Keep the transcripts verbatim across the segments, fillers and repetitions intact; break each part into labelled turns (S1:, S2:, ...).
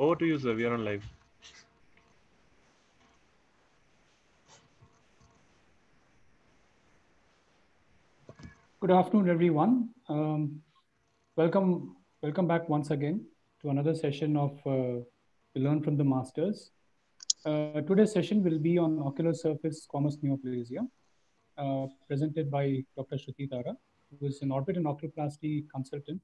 S1: Over to you, sir. We are on live.
S2: Good afternoon, everyone. Um, welcome, welcome back once again to another session of uh, We Learn from the Masters. Uh, today's session will be on ocular surface squamous neoplasia, uh, presented by Doctor Shruthi, who is an orbit and oculoplasty consultant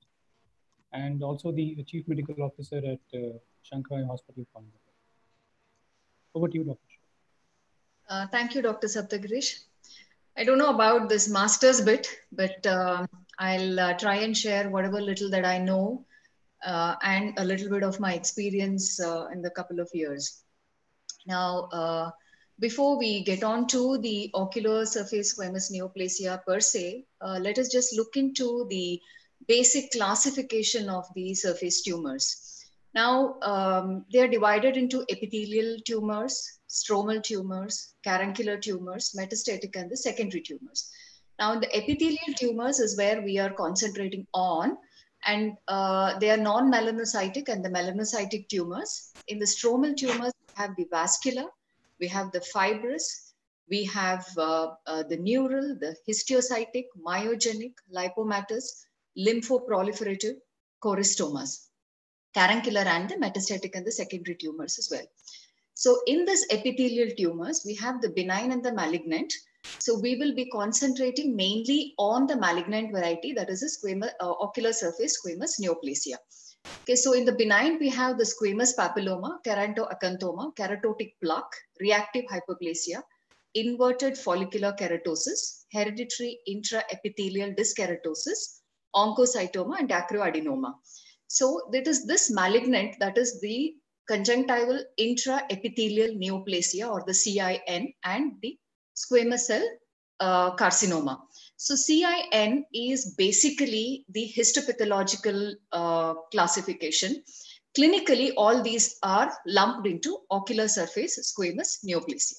S2: and also the Chief Medical Officer at uh, Sankara Hospital, Coimbatore. Over to you, Doctor Shruthi.
S3: Uh, thank you, Doctor Saptagirish. I don't know about this master's bit, but uh, I'll uh, try and share whatever little that I know uh, and a little bit of my experience uh, in the couple of years. Now, uh, before we get on to the ocular surface squamous neoplasia per se, uh, let us just look into the basic classification of the surface tumors. Now, um, they are divided into epithelial tumors, stromal tumors, caruncular tumors, metastatic, and the secondary tumors. Now, in the epithelial tumors is where we are concentrating on, and uh, they are non-melanocytic and the melanocytic tumors. In the stromal tumors, we have the vascular, we have the fibrous, we have uh, uh, the neural, the histiocytic, myogenic, lipomatous, lymphoproliferative, choristomas, caruncular, and the metastatic and the secondary tumors as well. So in this epithelial tumors, we have the benign and the malignant. So we will be concentrating mainly on the malignant variety, that is a squamous, uh, ocular surface squamous neoplasia. Okay, so in the benign, we have the squamous papilloma, keratoacanthoma, keratotic plaque, reactive hyperplasia, inverted follicular keratosis, hereditary intraepithelial dyskeratosis, oncocytoma, and acroadenoma. So that is this malignant, that is the conjunctival intraepithelial neoplasia, or the C I N, and the squamous cell uh, carcinoma. So C I N is basically the histopathological uh, classification. Clinically, all these are lumped into ocular surface squamous neoplasia.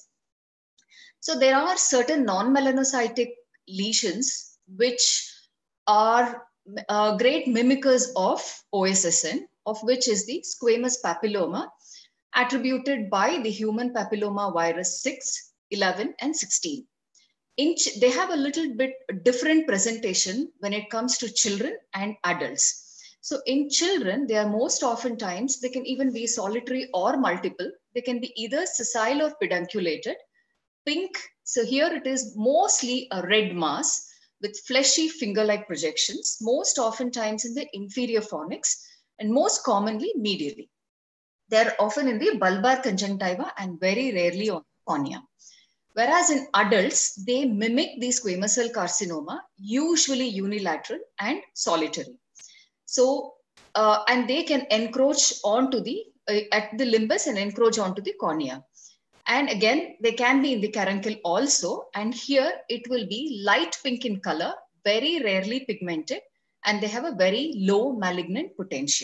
S3: So there are certain non-melanocytic lesions which are uh, great mimickers of O S S N, of which is the squamous papilloma, attributed by the human papilloma virus six, eleven, and sixteen. In they have a little bit different presentation when it comes to children and adults. So in children, they are most often times, they can even be solitary or multiple. They can be either sessile or pedunculated. Pink, so here it is mostly a red mass with fleshy finger-like projections, most often times in the inferior fornix and most commonly medially. They're often in the bulbar conjunctiva and very rarely on the cornea. Whereas in adults, they mimic the squamous cell carcinoma, usually unilateral and solitary. So, uh, and they can encroach onto the, uh, at the limbus and encroach onto the cornea. And again, they can be in the caruncle also. And here it will be light pink in color, very rarely pigmented, and they have a very low malignant potential.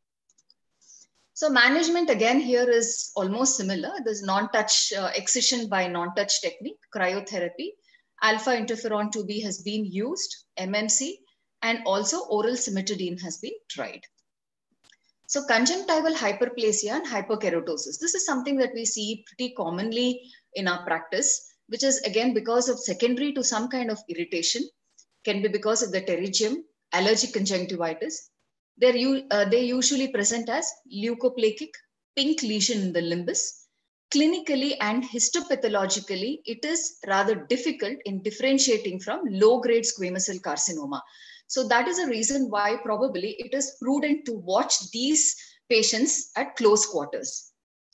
S3: So management again here is almost similar. There's non-touch uh, excision by non-touch technique, cryotherapy, alpha interferon two B has been used, M M C, and also oral cimetidine has been tried. So conjunctival hyperplasia and hyperkeratosis. This is something that we see pretty commonly in our practice, which is again because of secondary to some kind of irritation, can be because of the pterygium, allergic conjunctivitis. They're, uh, they usually present as leukoplakic, pink lesion in the limbus. Clinically and histopathologically, it is rather difficult in differentiating from low-grade squamous cell carcinoma. So that is a reason why probably it is prudent to watch these patients at close quarters.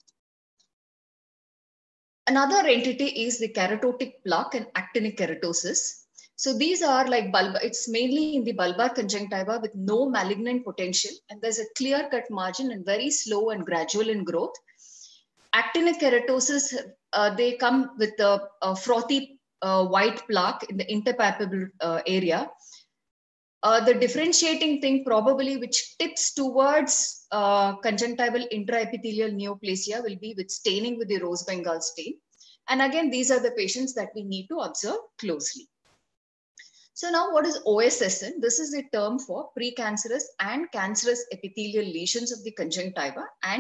S3: Another entity is the keratotic plaque and actinic keratosis. So these are like bulbar, it's mainly in the bulbar conjunctiva with no malignant potential, and there's a clear-cut margin and very slow and gradual in growth. Actinic keratosis, uh, they come with a, a frothy uh, white plaque in the interpalpebral uh, area. Uh, the differentiating thing probably which tips towards uh, conjunctival intraepithelial neoplasia will be with staining with the rose Bengal stain. And again, these are the patients that we need to observe closely. So now what is O S S N? This is the term for precancerous and cancerous epithelial lesions of the conjunctiva and the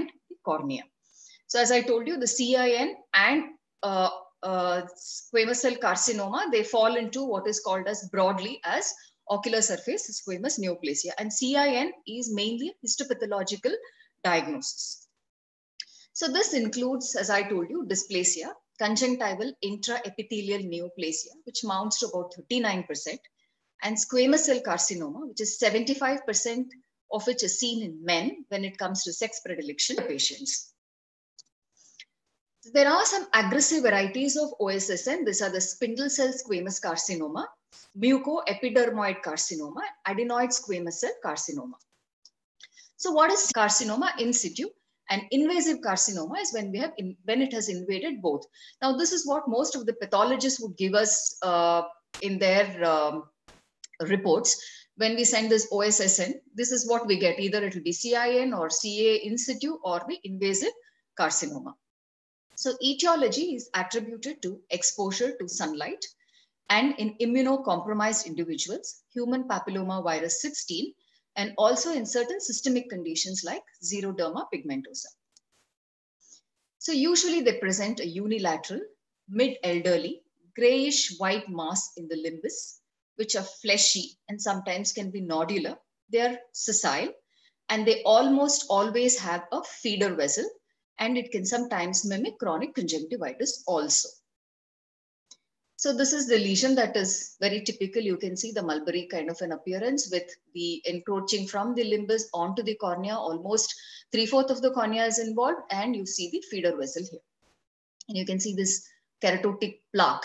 S3: cornea. So as I told you, the C I N and uh, uh, squamous cell carcinoma, they fall into what is called as broadly as ocular surface squamous neoplasia. And C I N is mainly histopathological diagnosis. So this includes, as I told you, dysplasia, conjunctival intraepithelial neoplasia, which mounts to about thirty-nine percent, and squamous cell carcinoma, which is seventy-five percent of which is seen in men when it comes to sex predilection patients. There are some aggressive varieties of O S S N. These are the spindle cell squamous carcinoma, mucoepidermoid carcinoma, adenoid squamous cell carcinoma. So what is carcinoma in situ? And invasive carcinoma is when we have in, when it has invaded both. Now, this is what most of the pathologists would give us uh, in their um, reports. When we send this O S S N, this is what we get. Either it will be C I N or C A in situ or the invasive carcinoma. So etiology is attributed to exposure to sunlight, and in immunocompromised individuals, human papilloma virus sixteen, and also in certain systemic conditions like xeroderma pigmentosa. So usually they present a unilateral, mid-elderly, grayish white mass in the limbus, which are fleshy and sometimes can be nodular. They are sessile, and they almost always have a feeder vessel, and it can sometimes mimic chronic conjunctivitis also. So this is the lesion that is very typical. You can see the mulberry kind of an appearance with the encroaching from the limbus onto the cornea. Almost three-fourths of the cornea is involved, and you see the feeder vessel here. And you can see this keratotic plaque.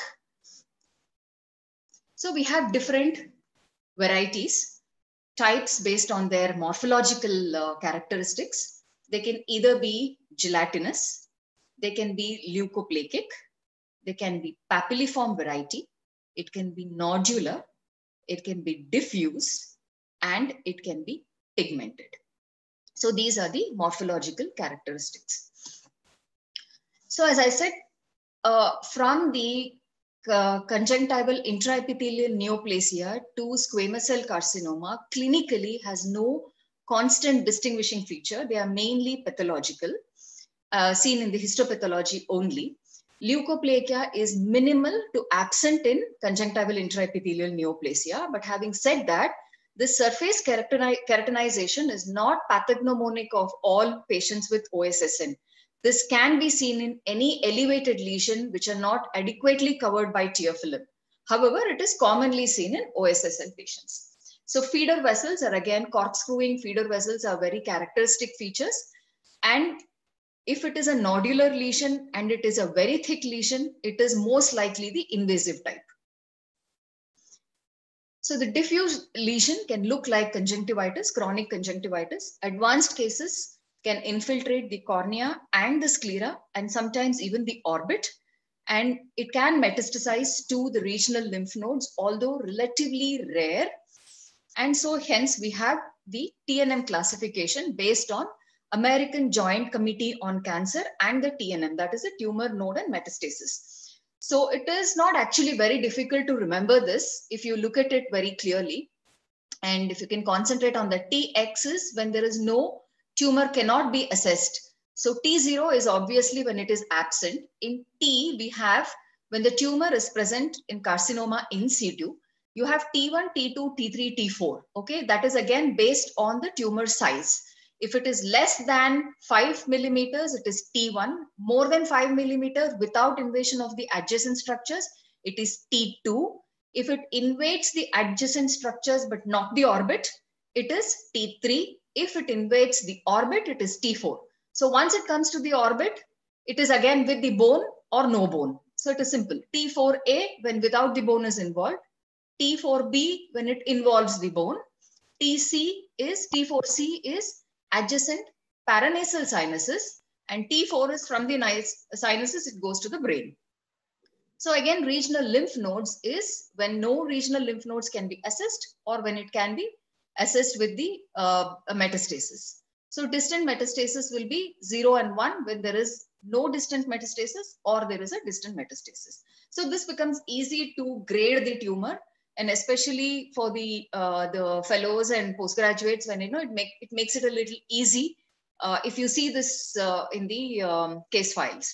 S3: So we have different varieties, types based on their morphological uh, characteristics. They can either be gelatinous, they can be leukoplakic, they can be papilliform variety, it can be nodular, it can be diffuse, and it can be pigmented. So these are the morphological characteristics. So as I said, uh, from the uh, conjunctival intraepithelial neoplasia to squamous cell carcinoma, clinically has no constant distinguishing feature. They are mainly pathological, uh, seen in the histopathology only. Leukoplakia is minimal to absent in conjunctival intraepithelial neoplasia. But having said that, this surface keratinization is not pathognomonic of all patients with O S S N. This can be seen in any elevated lesion which are not adequately covered by tear film. However, it is commonly seen in O S S N patients. So feeder vessels are again corkscrewing feeder vessels are very characteristic features. And if it is a nodular lesion and it is a very thick lesion, it is most likely the invasive type. So the diffuse lesion can look like conjunctivitis, chronic conjunctivitis. Advanced cases can infiltrate the cornea and the sclera and sometimes even the orbit. And it can metastasize to the regional lymph nodes, although relatively rare. And so hence we have the T N M classification based on American Joint Committee on Cancer and the T N M, that is a tumor node and metastasis. So it is not actually very difficult to remember this if you look at it very clearly. And if you can concentrate on the T axis, when there is no tumor cannot be assessed. So T zero is obviously when it is absent. In T, we have when the tumor is present in carcinoma in situ, you have T one, T two, T three, T four. Okay, that is again based on the tumor size. If it is less than five millimeters, it is T one. More than five millimeters without invasion of the adjacent structures, it is T two. If it invades the adjacent structures but not the orbit, it is T three. If it invades the orbit, it is T four. So once it comes to the orbit, it is again with the bone or no bone. So it is simple. T four A when without the bone is involved. T four B when it involves the bone. T C is, T four C is adjacent paranasal sinuses, and T four is from the sinuses, it goes to the brain. So again, regional lymph nodes is when no regional lymph nodes can be assessed or when it can be assessed with the uh, metastasis. So distant metastasis will be zero and one when there is no distant metastasis or there is a distant metastasis. So this becomes easy to grade the tumor, and especially for the uh, the fellows and postgraduates, when you know it make it makes it a little easy uh, if you see this uh, in the um, case files.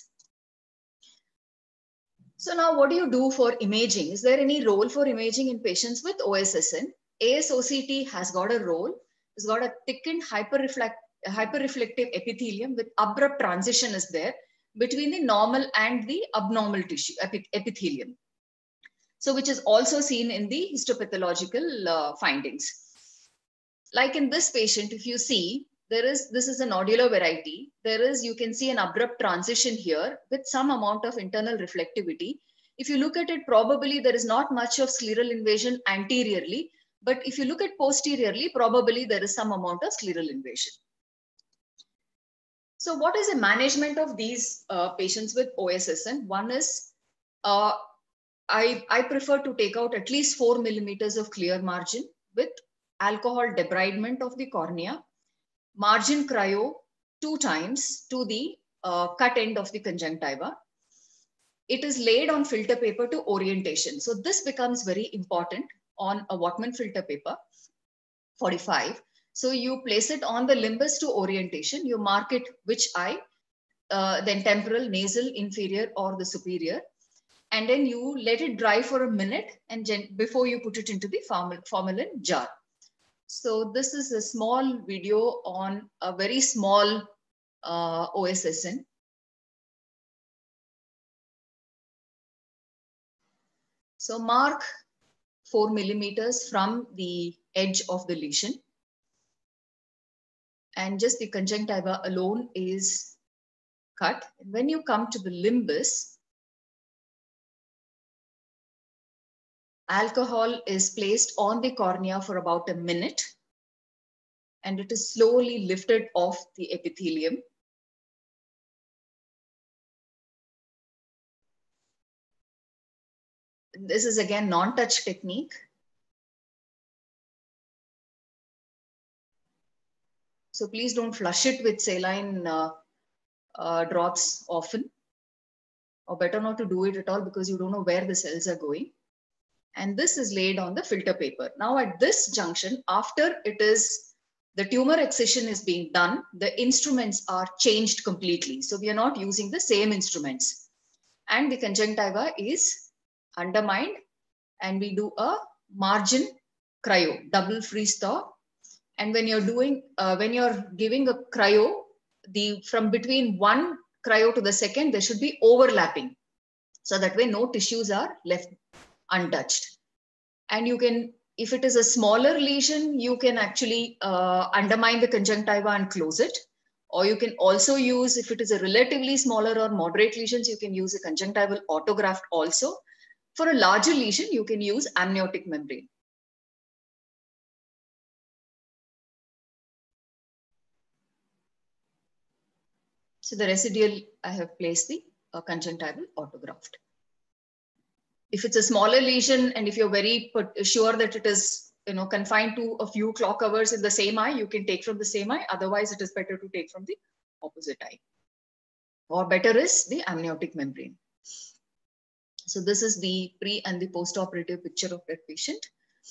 S3: So now what do you do for imaging? Is there any role for imaging in patients with O S S N? A S O C T has got a role. It's got a thickened hyperreflect, hyperreflective epithelium with abrupt transition is there between the normal and the abnormal tissue epithelium. So which is also seen in the histopathological uh, findings. Like in this patient, if you see, there is, this is a nodular variety. There is, you can see an abrupt transition here with some amount of internal reflectivity. If you look at it, probably there is not much of scleral invasion anteriorly, but if you look at posteriorly, probably there is some amount of scleral invasion. So what is the management of these uh, patients with O S S N? One is, uh, I, I prefer to take out at least four millimeters of clear margin with alcohol debridement of the cornea, margin cryo two times to the uh, cut end of the conjunctiva. It is laid on filter paper to orientation. So this becomes very important on a Whatman filter paper, forty-five. So you place it on the limbus to orientation. You mark it which eye, uh, then temporal, nasal, inferior, or the superior. And then you let it dry for a minute and before you put it into the formalin jar. So this is a small video on a very small uh, O S S N. So mark four millimeters from the edge of the lesion. And just the conjunctiva alone is cut. When you come to the limbus, alcohol is placed on the cornea for about a minute and it is slowly lifted off the epithelium. This is again non-touch technique. So please don't flush it with saline uh, uh, drops often, or better not to do it at all because you don't know where the cells are going. And this is laid on the filter paper. Now at this junction, after it is, the tumor excision is being done, the instruments are changed completely. So we are not using the same instruments. And the conjunctiva is undermined and we do a margin cryo, double freeze thaw. And when you're doing, uh, when you're giving a cryo, the from between one cryo to the second, there should be overlapping. So that way no tissues are left untouched. And you can, if it is a smaller lesion, you can actually uh, undermine the conjunctiva and close it. Or you can also use, if it is a relatively smaller or moderate lesions, you can use a conjunctival autograft also. For a larger lesion, you can use amniotic membrane. So the residual, I have placed the uh, conjunctival autograft. If it's a smaller lesion and if you're very sure that it is, you know, confined to a few clock hours in the same eye, you can take from the same eye. Otherwise, it is better to take from the opposite eye. Or better is the amniotic membrane. So this is the pre and the post-operative picture of that patient.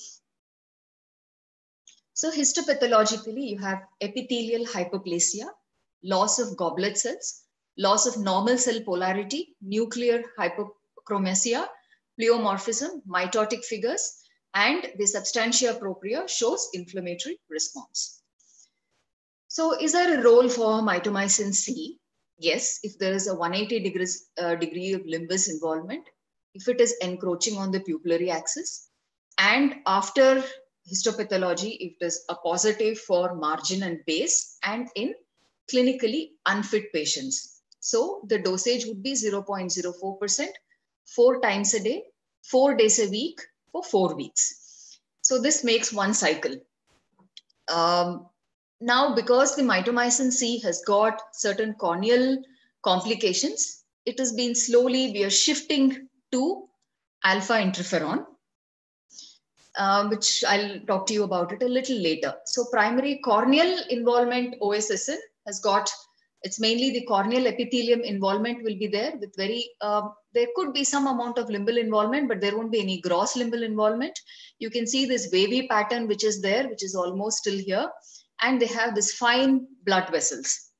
S3: So histopathologically, you have epithelial hyperplasia, loss of goblet cells, loss of normal cell polarity, nuclear hypochromasia, pleomorphism, mitotic figures, and the substantia propria shows inflammatory response. So is there a role for mitomycin C? Yes, if there is a one hundred eighty degrees uh, degree of limbus involvement, if it is encroaching on the pupillary axis, and after histopathology, if it is a positive for margin and base, and in clinically unfit patients. So the dosage would be zero point zero four percent, four times a day, four days a week for four weeks. So this makes one cycle. Um, now, because the mitomycin C has got certain corneal complications, it has been slowly, we are shifting to alpha interferon, uh, which I'll talk to you about it a little later. So primary corneal involvement O S S N has got, it's mainly the corneal epithelium involvement will be there with very, uh, there could be some amount of limbal involvement, but there won't be any gross limbal involvement. You can see this wavy pattern which is there, which is almost still here. And they have this fine blood vessels.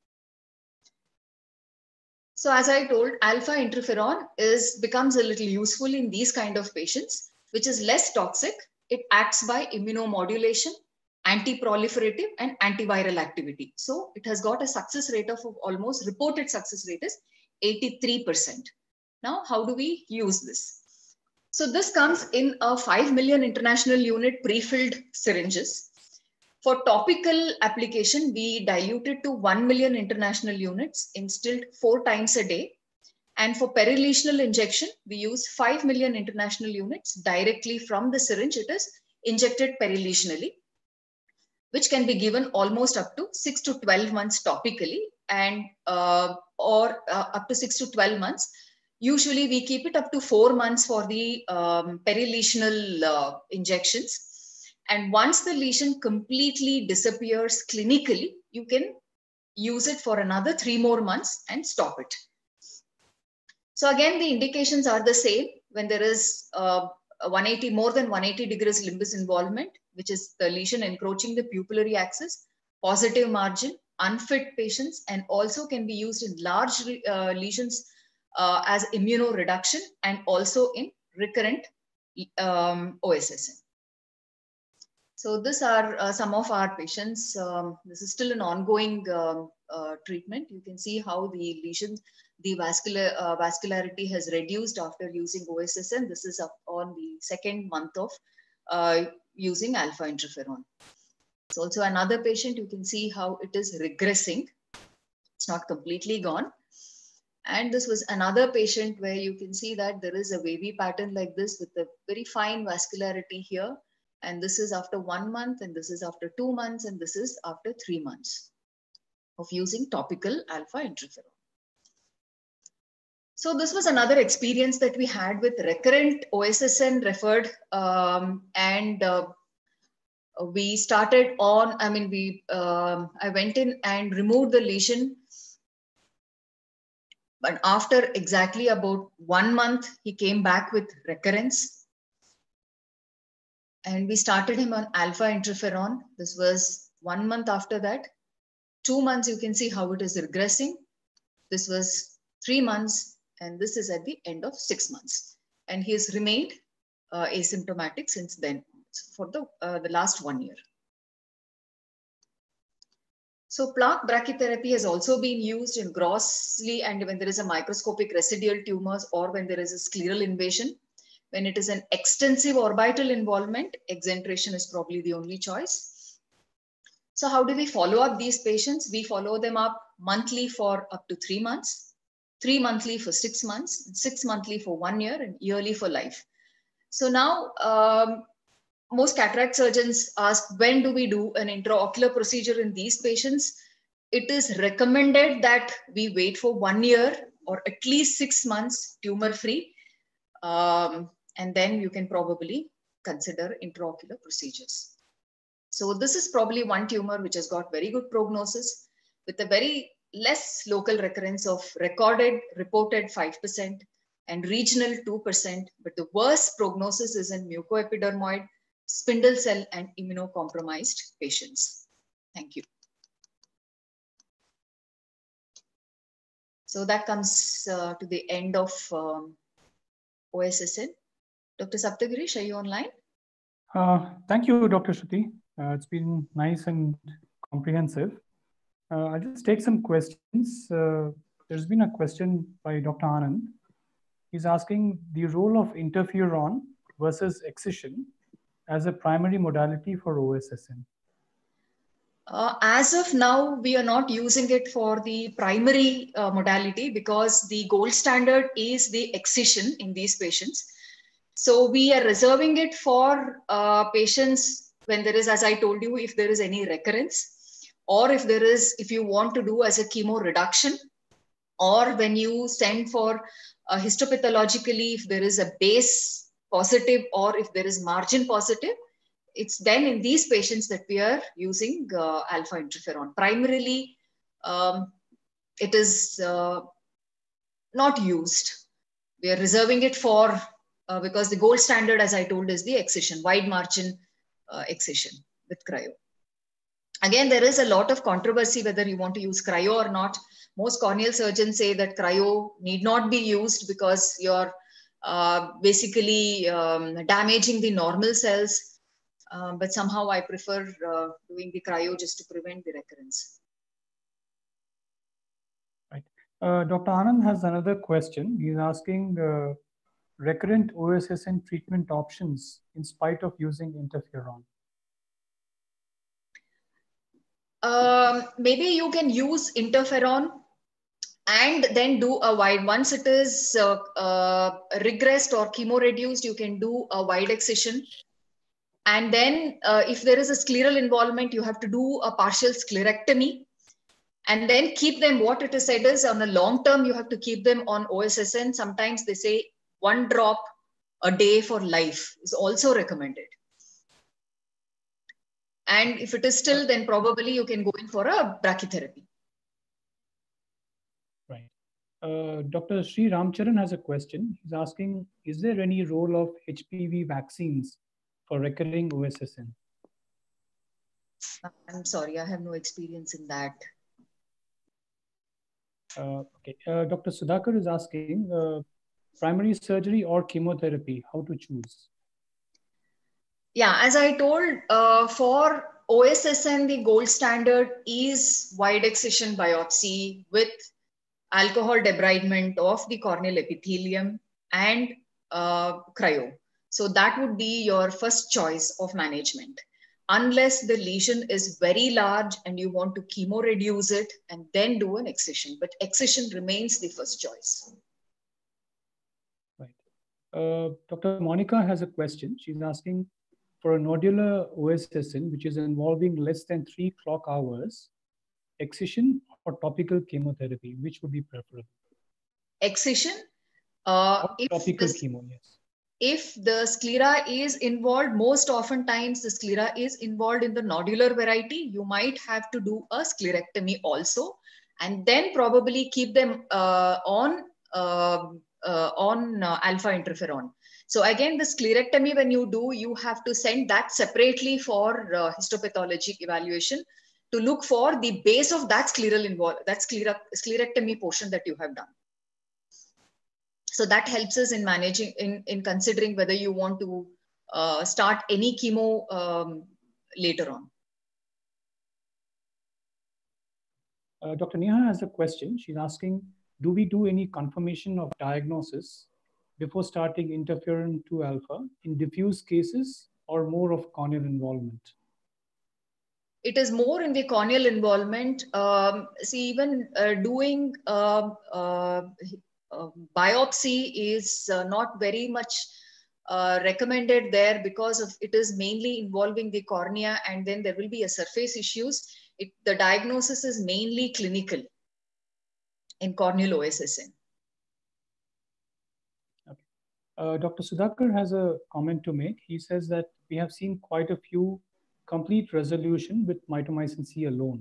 S3: So as I told, alpha interferon is becomes a little useful in these kind of patients, which is less toxic. It acts by immunomodulation, anti-proliferative and antiviral activity. So it has got a success rate of almost reported success rate is eighty-three percent. Now, how do we use this? So this comes in a five million international unit pre-filled syringes. For topical application, we diluted to one million international units, instilled four times a day. And for perilesional injection, we use five million international units directly from the syringe. It is injected perilesionally, which can be given almost up to six to twelve months topically, and uh, or uh, up to six to twelve months. Usually we keep it up to four months for the um, perilesional uh, injections. And once the lesion completely disappears clinically, you can use it for another three more months and stop it. So again, the indications are the same when there is uh, one eighty, more than one eighty degrees limbus involvement, which is the lesion encroaching the pupillary axis, positive margin, unfit patients, and also can be used in large uh, lesions uh, as immunoreduction and also in recurrent um, O S S N. So these are uh, some of our patients. Um, this is still an ongoing um, uh, treatment. You can see how the lesions, the vascular uh, vascularity has reduced after using O S S N. This is up on the second month of uh, using alpha interferon. It's also another patient. You can see how it is regressing. It's not completely gone. And this was another patient where you can see that there is a wavy pattern like this with a very fine vascularity here. And this is after one month, and this is after two months, and this is after three months of using topical alpha interferon. So this was another experience that we had with recurrent O S S N referred, um, and uh, we started on, I mean, we, um, I went in and removed the lesion. But after exactly about one month, he came back with recurrence. And we started him on alpha interferon. This was one month after that. Two months, you can see how it is regressing. This was three months, and this is at the end of six months. And he has remained uh, asymptomatic since then for the, uh, the last one year. So plaque brachytherapy has also been used in grossly and when there is a microscopic residual tumors or when there is a scleral invasion. When it is an extensive orbital involvement, exentration is probably the only choice. So how do we follow up these patients? We follow them up monthly for up to three months, three monthly for six months, six monthly for one year, and yearly for life. So now, um, most cataract surgeons ask, when do we do an intraocular procedure in these patients? It is recommended that we wait for one year or at least six months tumor-free. Um, and then you can probably consider intraocular procedures. So this is probably one tumor which has got very good prognosis with a very less local recurrence of recorded, reported five percent and regional two percent. But the worst prognosis is in mucoepidermoid, spindle cell and immunocompromised patients. Thank you. So that comes uh, to the end of um, O S S N. Doctor Saptagirish, are you online?
S2: Uh, thank you, Doctor Shruthi. Uh, it's been nice and comprehensive. Uh, I'll just take some questions. Uh, there's been a question by Doctor Anand. He's asking the role of interferon versus excision as a primary modality for O S S N.
S3: Uh, as of now, we are not using it for the primary uh, modality because the gold standard is the excision in these patients. So we are reserving it for uh, patients when there is, as I told you, if there is any recurrence, or if there is, if you want to do as a chemo reduction, or when you send for uh, histopathologically, if there is a base positive or if there is margin positive, it's then in these patients that we are using uh, alpha interferon. Primarily, um, it is uh, not used. We are reserving it for, uh, because the gold standard, as I told, is the excision, wide margin uh, excision with cryo. Again, there is a lot of controversy whether you want to use cryo or not. Most corneal surgeons say that cryo need not be used because you're uh, basically um, damaging the normal cells. Um, but somehow I prefer uh, doing the cryo just to prevent the recurrence.
S2: Right. Uh, Doctor Anand has another question. He's asking uh, recurrent O S S N treatment options in spite of using interferon.
S3: Um, maybe you can use interferon and then do a wide, once it is uh, uh, regressed or chemo reduced, you can do a wide excision. And then uh, if there is a scleral involvement, you have to do a partial sclerectomy and then keep them. What it is said is on a long term, you have to keep them on O S S N. Sometimes they say one drop a day for life is also recommended. And if it is still, then probably you can go in for a brachytherapy.
S2: Right. Uh, Doctor Sri Ramcharan has a question. He's asking, is there any role of H P V vaccines for recurring O S S N?
S3: I'm sorry, I have no experience in that.
S2: Uh, okay. Uh, Doctor Sudhakar is asking, uh, primary surgery or chemotherapy, how to choose?
S3: Yeah, as I told, uh, for O S S N, the gold standard is wide excision biopsy with alcohol debridement of the corneal epithelium and uh, cryo. So that would be your first choice of management. Unless the lesion is very large and you want to chemo reduce it and then do an excision. But excision remains the first choice.
S2: Right. Uh, Doctor Monica has a question. She's asking, for a nodular O S S N, which is involving less than three clock hours, excision or topical chemotherapy, which would be preferable?
S3: Excision, uh,
S2: Or
S3: if
S2: topical
S3: this
S2: chemo, yes.
S3: if the sclera is involved, most oftentimes the sclera is involved in the nodular variety, you might have to do a sclerectomy also, and then probably keep them uh, on uh, uh, on uh, alpha interferon. So again, the sclerectomy, when you do, you have to send that separately for uh, histopathologic evaluation to look for the base of that scleral involved, that sclera, sclerectomy portion that you have done. So that helps us in managing, in, in considering whether you want to uh, start any chemo um, later on.
S2: Uh, Doctor Neha has a question. She's asking, do we do any confirmation of diagnosis before starting interferon two alpha in diffuse cases or more of corneal involvement?
S3: It is more in the corneal involvement. Um, see, even uh, doing uh, uh, uh, biopsy is uh, not very much uh, recommended there because of it is mainly involving the cornea, and then there will be a surface issues. It, the diagnosis is mainly clinical in corneal O S S N.
S2: Okay. Uh, Doctor Sudhakar has a comment to make. He says that we have seen quite a few complete resolution with mitomycin C alone.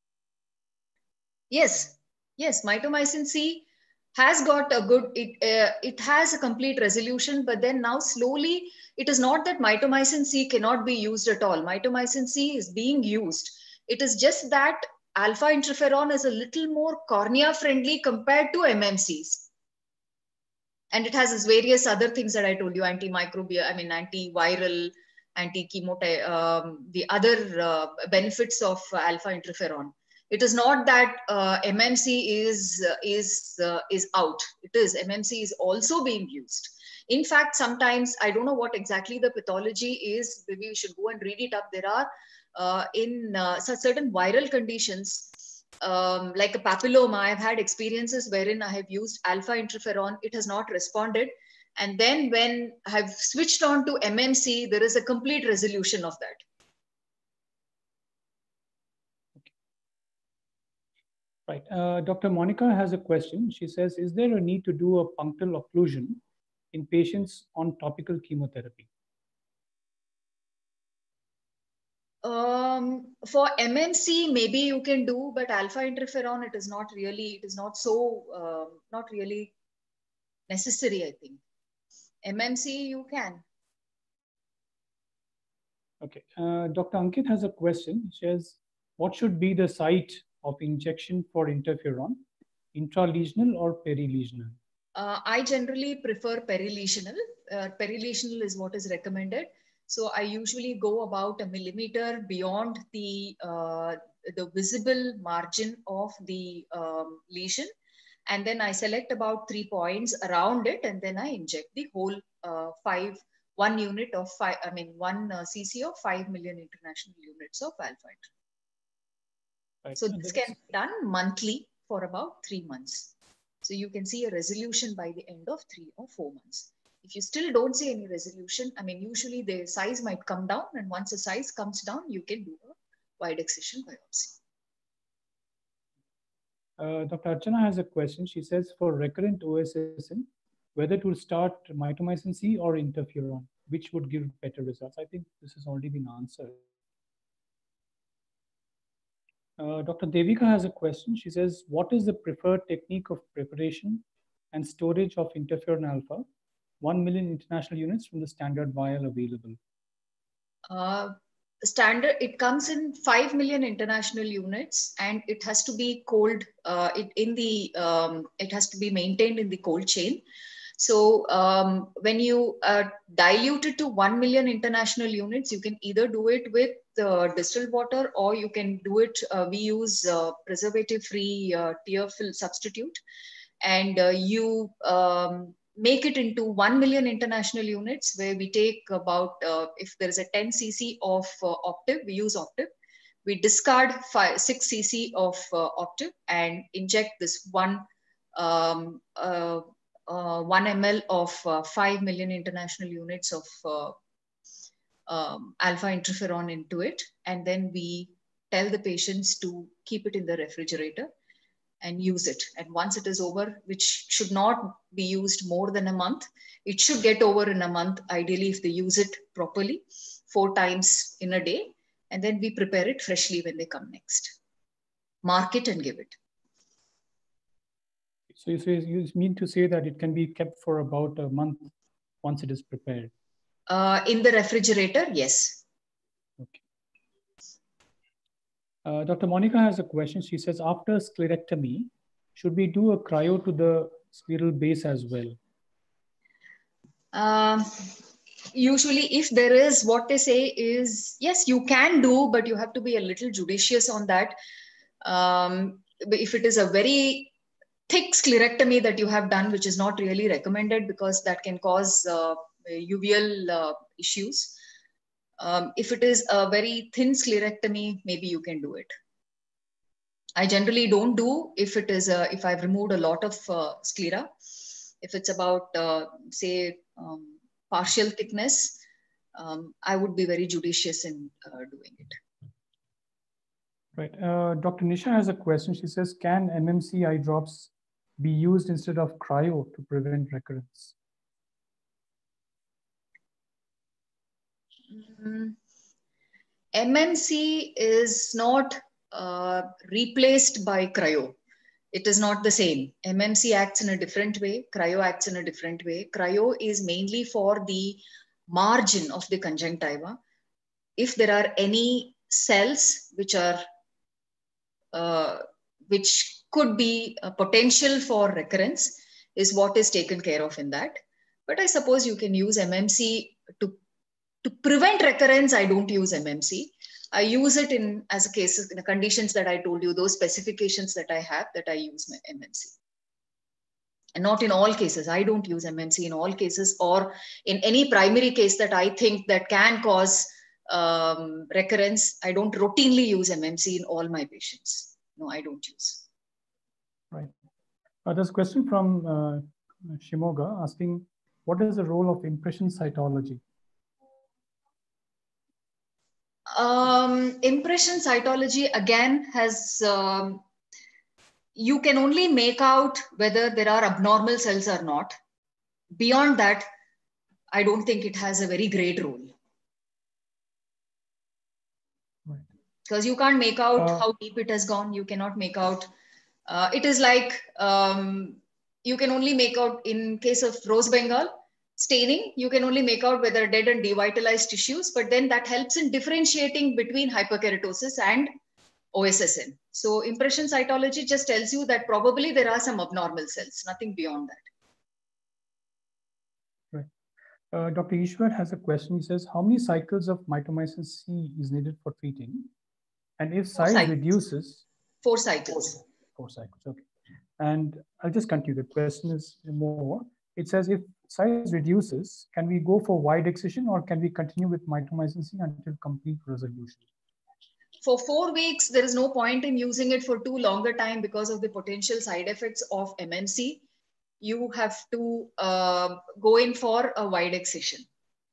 S3: Yes, yes, mitomycin C has got a good, it, uh, it has a complete resolution, but then now slowly, it is not that mitomycin C cannot be used at all. Mitomycin C is being used. It is just that alpha interferon is a little more cornea friendly compared to M M Cs. And it has its various other things that I told you, antimicrobial, I mean, antiviral, anti-chemo, um, the other uh, benefits of uh, alpha interferon. It is not that uh, M M C is uh, is uh, is out. It is M M C is also being used. In fact, sometimes I don't know what exactly the pathology is. Maybe we should go and read it up. There are uh, in uh, certain viral conditions, um, like a papilloma, I've had experiences wherein I have used alpha interferon, it has not responded. And then when I've switched on to M M C, there is a complete resolution of that.
S2: Right. Uh, Doctor Monica has a question. She says, is there a need to do a punctal occlusion in patients on topical chemotherapy?
S3: Um, for M M C, maybe you can do, but alpha interferon, it is not really, it is not so, uh, not really necessary, I think. M M C, you can.
S2: Okay. Uh, Doctor Ankit has a question. She says, what should be the site of injection for interferon, intralesional or perilesional?
S3: Uh, I generally prefer perilesional. Uh, perilesional is what is recommended. So I usually go about a millimeter beyond the, uh, the visible margin of the um, lesion. And then I select about three points around it, and then I inject the whole uh, five, one unit of five, I mean, one uh, cc of five million international units of alpha.
S2: Right.
S3: So
S2: And
S3: this
S2: that's-
S3: can be done monthly for about three months. So you can see a resolution by the end of three or four months. If you still don't see any resolution, I mean, usually the size might come down, and once the size comes down, you can do a wide excision biopsy.
S2: Uh, Doctor Archana has a question. She says, for recurrent O S S N, whether to start mitomycin C or interferon, which would give better results? I think this has already been answered. Uh, Doctor Devika has a question. She says, what is the preferred technique of preparation and storage of interferon alpha, one million international units from the standard vial available?
S3: Uh, standard, it comes in five million international units, and it has to be cold, uh, it, in the, um, it has to be maintained in the cold chain. So um, when you uh, dilute it to one million international units, you can either do it with uh, distilled water, or you can do it, uh, we use uh, preservative-free uh, tear fill substitute, and uh, you um, make it into one million international units, where we take about, uh, if there is a ten c c of uh, Optiv, we use Optiv. We discard five, six c c of uh, Optiv and inject this one um, uh, uh, one milliliter of uh, five million international units of uh, um, alpha interferon into it. And then we tell the patients to keep it in the refrigerator and use it. And once it is over, which should not be used more than a month, it should get over in a month, ideally, if they use it properly, four times in a day. And then we prepare it freshly when they come next. Mark it and give it.
S2: So you, say, you mean to say that it can be kept for about a month once it is prepared?
S3: Uh, in the refrigerator, yes.
S2: Okay. Uh, Doctor Monica has a question. She says, after sclerectomy, should we do a cryo to the scleral base as well?
S3: Um, usually, if there is, what they say is, yes, you can do, but you have to be a little judicious on that. Um, if it is a very thick sclerectomy that you have done, which is not really recommended, because that can cause uh, uveal uh, issues. Um, if it is a very thin sclerectomy, maybe you can do it. I generally don't do if it is a, if I've removed a lot of uh, sclera. If it's about, uh, say, um, partial thickness, um, I would be very judicious in uh, doing it.
S2: Right. Uh, Doctor Nisha has a question. She says, can M M C eye drops be used instead of cryo to prevent recurrence?
S3: Mm, M M C is not uh, replaced by cryo. It is not the same. M M C acts in a different way. Cryo acts in a different way. Cryo is mainly for the margin of the conjunctiva. If there are any cells which are uh, which could be a potential for recurrence, is what is taken care of in that. But I suppose you can use M M C to to prevent recurrence. I don't use M M C. I use it in as a case in the conditions that I told you, those specifications that I have, that I use my M M C. And not in all cases. I don't use M M C in all cases, or in any primary case that I think that can cause um, recurrence. I don't routinely use M M C in all my patients. No, I don't use.
S2: Right. Uh, there's a question from uh, Shimoga asking, what is the role of impression cytology?
S3: Um, impression cytology again has, um, you can only make out whether there are abnormal cells or not. Beyond that, I don't think it has a very great role.
S2: Right.
S3: Because you can't make out
S2: uh,
S3: how deep it has gone. You cannot make out. Uh, it is like, um, you can only make out, in case of rose Bengal staining, you can only make out whether dead and devitalized tissues, but then that helps in differentiating between hyperkeratosis and O S S N. So impression cytology just tells you that probably there are some abnormal cells, nothing beyond that.
S2: Right. Uh, Doctor Ishwar has a question. He says, how many cycles of mitomycin C is needed for treating? And if
S3: Four
S2: size
S3: cycles.
S2: reduces?
S3: Four cycles.
S2: Four cycles, okay. And I'll just continue. The question is more. It says, if size reduces, can we go for wide excision or can we continue with mitomycin C until complete resolution?
S3: For four weeks, there is no point in using it for too longer time because of the potential side effects of M M C. You have to uh, go in for a wide excision.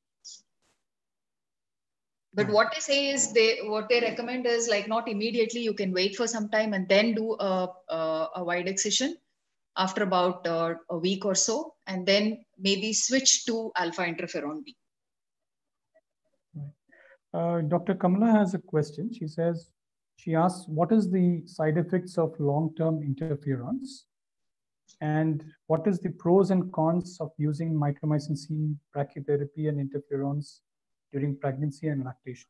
S3: But what they say is they what they recommend is like not immediately. You can wait for some time and then do a, a, a wide excision after about uh, a week or so, and then maybe switch to alpha interferon B.
S2: Uh, Doctor Kamala has a question. She says, she asks, what is the side effects of long-term interferons? And what is the pros and cons of using mitomycin C brachytherapy and interferons during pregnancy and lactation?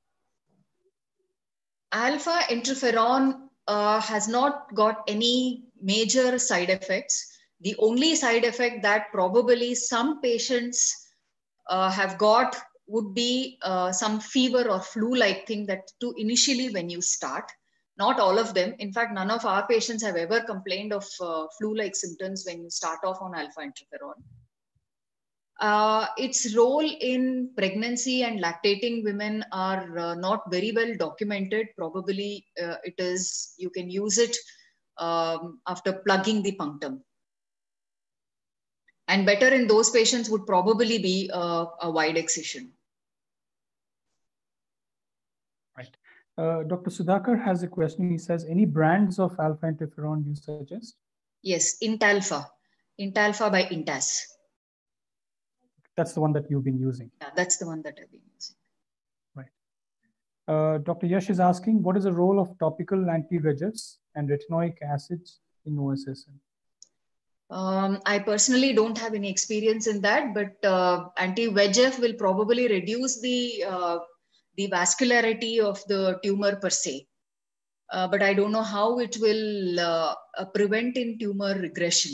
S3: Alpha interferon uh, has not got any major side effects. The only side effect that probably some patients uh, have got would be uh, some fever or flu-like thing that to initially when you start. Not all of them. In fact, none of our patients have ever complained of uh, flu-like symptoms when you start off on alpha interferon. Uh, its role in pregnancy and lactating women are uh, not very well documented. Probably uh, it is, you can use it um, after plugging the punctum. And better in those patients would probably be uh, a wide excision.
S2: Right. Uh, Doctor Sudhakar has a question. He says, any brands of alpha interferon you suggest?
S3: Yes, Intalpha. Intalpha by Intas.
S2: That's the one that you've been using.
S3: Yeah, that's the one that I've been using.
S2: Right. Uh, Doctor Yash is asking, what is the role of topical anti-V E G Fs and retinoic acids in O S S N?
S3: Um, I personally don't have any experience in that, but uh, anti-V E G F will probably reduce the, uh, the vascularity of the tumor per se. Uh, but I don't know how it will uh, uh, prevent in tumor regression.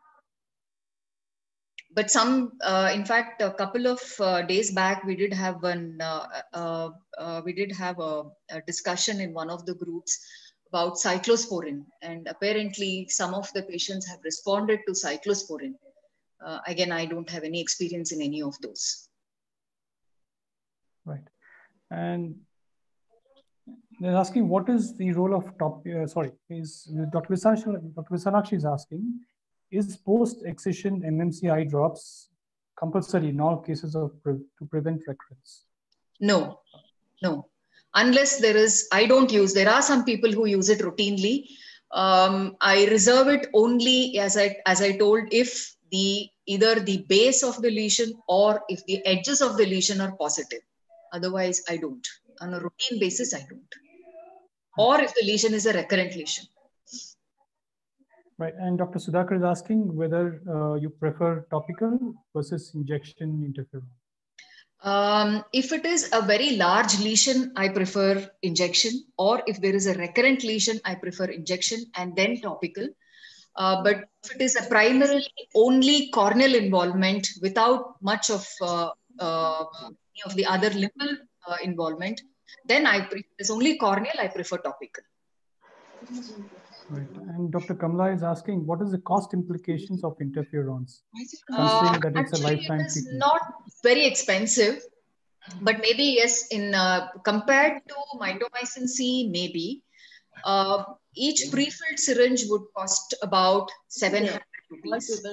S3: But some, uh, in fact, a couple of uh, days back, we did have one, uh, uh, uh, we did have a, a discussion in one of the groups about cyclosporin, and apparently some of the patients have responded to cyclosporin. Uh, again, I don't have any experience in any of those.
S2: Right, and they're asking what is the role of top. Uh, sorry, is Doctor Visakshi, Doctor Visalakshi is asking, is post-excision M M C eye drops compulsory in all cases of pre to prevent recurrence?
S3: No, no. Unless there is, I don't use, there are some people who use it routinely. Um, I reserve it only, as I, as I told, if the either the base of the lesion or if the edges of the lesion are positive. Otherwise, I don't. On a routine basis, I don't. Or if the lesion is a recurrent lesion.
S2: Right, and Doctor Sudhakar is asking whether uh, you prefer topical versus injection interferon.
S3: Um, if it is a very large lesion, I prefer injection. Or if there is a recurrent lesion, I prefer injection and then topical. Uh, but if it is a primarily only corneal involvement without much of uh, uh, any of the other limbal uh, involvement, then I prefer, if it's only corneal, I prefer topical.
S2: Right. And Doctor Kamala is asking, what is the cost implications of interferons,
S3: Uh,
S2: considering that it's
S3: actually,
S2: a lifetime
S3: it is
S2: treatment?
S3: not very expensive, but maybe yes, in uh, compared to mitomycin C, maybe uh, each pre-filled syringe would cost about seven hundred rupees.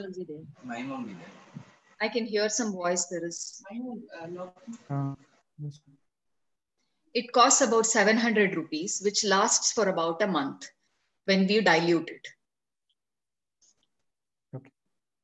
S3: I can hear some voice. There is.
S2: Uh,
S3: It costs about seven hundred rupees, which lasts for about a month when we dilute it.
S2: okay.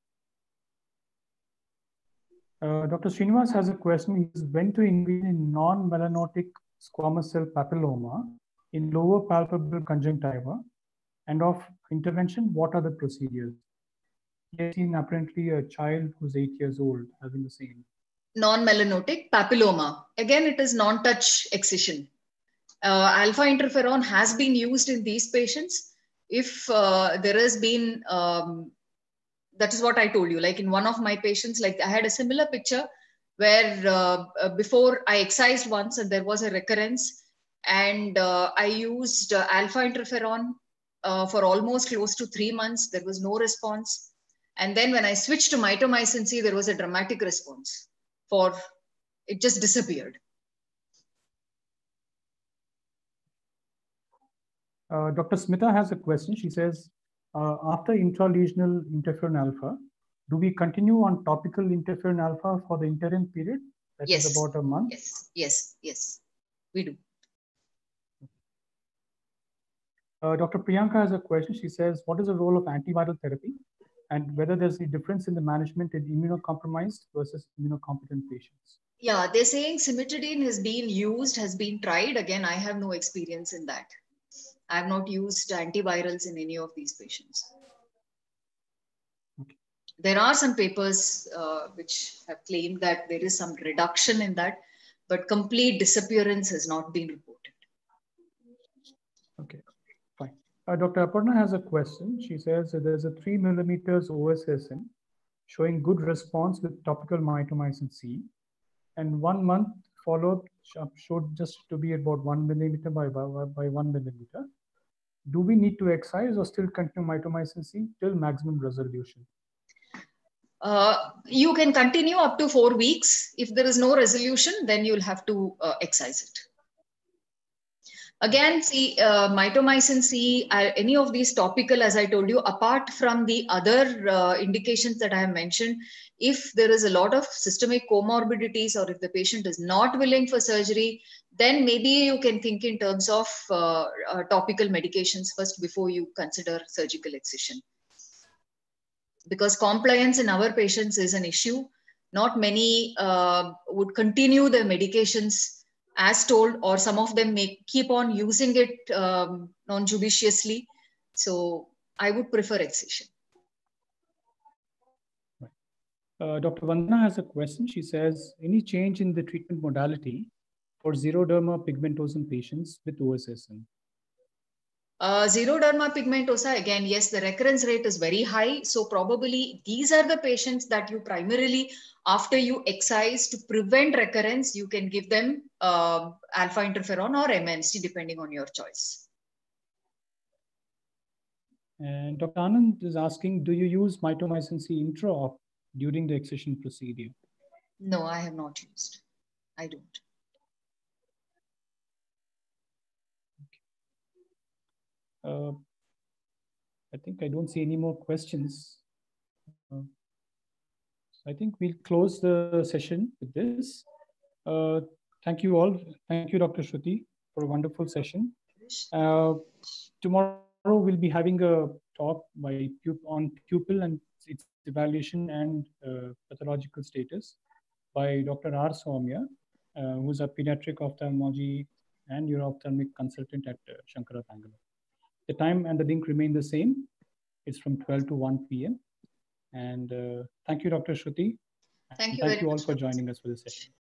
S2: Uh, Doctor Srinivas has a question. He is when to intervene in non-melanotic squamous cell papilloma in lower palpable conjunctiva, and of intervention, what are the procedures? He has seen apparently a child who's eight years old having the same.
S3: Non-melanotic papilloma. Again, it is non-touch excision. Uh, alpha interferon has been used in these patients if uh, there has been, um, that is what I told you. Like in one of my patients, like I had a similar picture where uh, uh, before I excised once and there was a recurrence, and uh, I used uh, alpha interferon uh, for almost close to three months. There was no response. And then when I switched to mitomycin C, there was a dramatic response. For it just disappeared.
S2: Uh, Doctor Smita has a question. She says, uh, after intralesional interferon alpha, do we continue on topical interferon alpha for the interim period? That is
S3: Yes,
S2: about a month.
S3: yes, yes, yes, we do.
S2: Uh, Doctor Priyanka has a question. She says, what is the role of antiviral therapy and whether there's a difference in the management in immunocompromised versus immunocompetent patients?
S3: Yeah, they're saying cimetidine has been used, has been tried. Again, I have no experience in that. I have not used antivirals in any of these patients.
S2: Okay.
S3: There are some papers uh, which have claimed that there is some reduction in that, but complete disappearance has not been reported.
S2: Okay, fine. Uh, Doctor Aparna has a question. She says that there's a three millimeters O S S N showing good response with topical mitomycin C, and one month followed showed just to be about one millimeter by, by, by one millimeter. Do we need to excise or still continue mitomycin C till maximum resolution?
S3: Uh, you can continue up to four weeks. If there is no resolution, then you'll have to uh, excise it. Again, see, uh, mitomycin C, uh, any of these topical, as I told you, apart from the other uh, indications that I have mentioned, if there is a lot of systemic comorbidities or if the patient is not willing for surgery, then maybe you can think in terms of uh, uh, topical medications first before you consider surgical excision. Because compliance in our patients is an issue. Not many uh, would continue their medications as told, or some of them may keep on using it um, non-judiciously. So I would prefer excision.
S2: Uh, Doctor Vandana has a question. She says, any change in the treatment modality for xeroderma pigmentosum patients with O S S N?
S3: Uh, xeroderma pigmentosa, again, yes, the recurrence rate is very high. So probably these are the patients that you primarily, after you excise to prevent recurrence, you can give them uh, alpha interferon or M N C, depending on your choice.
S2: And Doctor Anand is asking, do you use mitomycin C intra-op during the excision procedure?
S3: No, I have not used. I don't.
S2: Uh, I think I don't see any more questions. Uh, I think we'll close the session with this. Uh, thank you all. Thank you, Doctor Shruthi, for a wonderful session. Uh, tomorrow we'll be having a talk by on pupil and its evaluation and uh, pathological status by Doctor R. Soumya, uh, who's a pediatric ophthalmology and neuro-ophthalmic consultant at uh, Sankara, Bangalore. The time and the link remain the same. It's from twelve to one p m And uh, thank you, Doctor Shruti, and
S3: Thank
S2: thank
S3: you
S2: you
S3: very
S2: all for
S3: much, Doctor
S2: joining us for this session.